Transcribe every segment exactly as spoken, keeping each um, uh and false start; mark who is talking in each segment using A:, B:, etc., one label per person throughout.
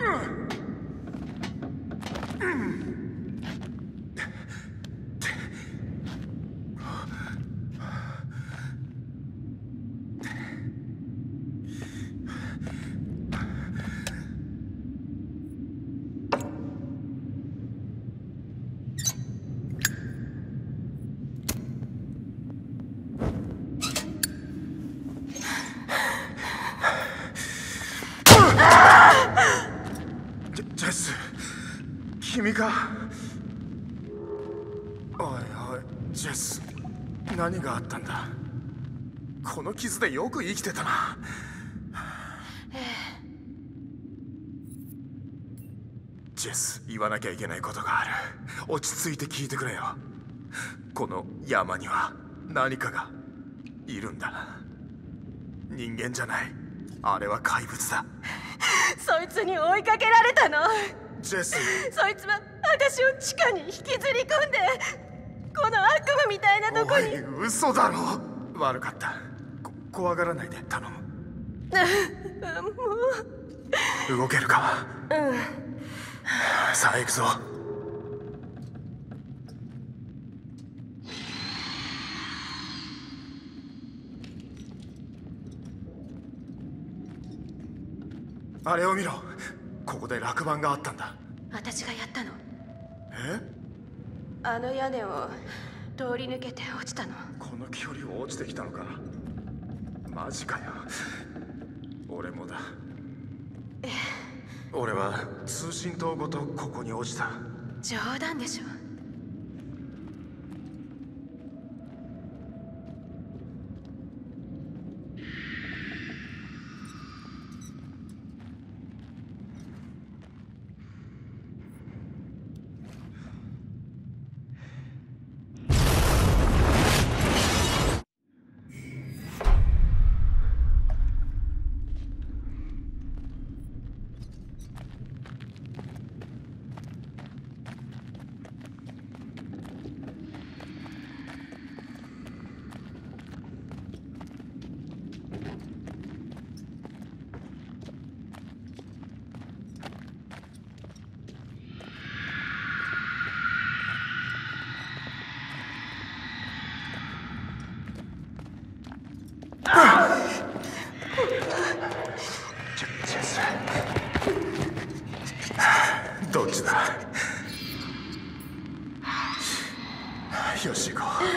A: ジェス、君か。おいおいジェス、何があったんだ。この傷でよく生きてたな。ジェス、言わなきゃいけないことがある。落ち着いて聞いてくれよ。この山には何かがいるんだ。人間じゃない、あれは怪物だ。
B: そいつに追いかけられたの。
A: ジェス、
B: そいつは私を地下に引きずり込んで、この悪夢みたいなとこに。
A: おい、嘘だろ。悪かった。こ怖がらないで頼む。
B: も
A: う動けるか。
B: うん。
A: さあ行くぞ。あれを見ろ。ここで落盤があったんだ。
B: 私がやったの。
A: え？
B: あの屋根を通り抜けて落ちたの。
A: この距離を落ちてきたのか。マジかよ。俺もだ。
B: ええ。
A: 俺は通信塔ごとここに落ちた。
B: 冗談でしょ。
A: どっちだ。よし行こう。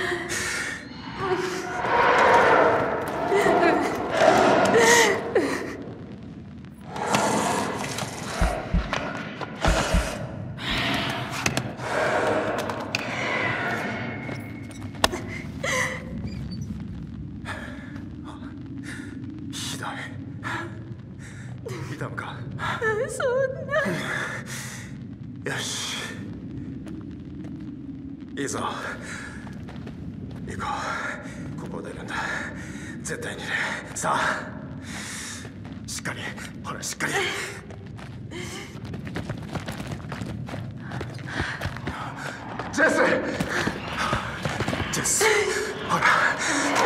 A: ひどい。痛むか。
B: そんな。
A: よし、いいぞ。行こう。ここを出るんだ。絶対にね。さあしっかり、ほらしっかり。ジェス、ジェス、ほら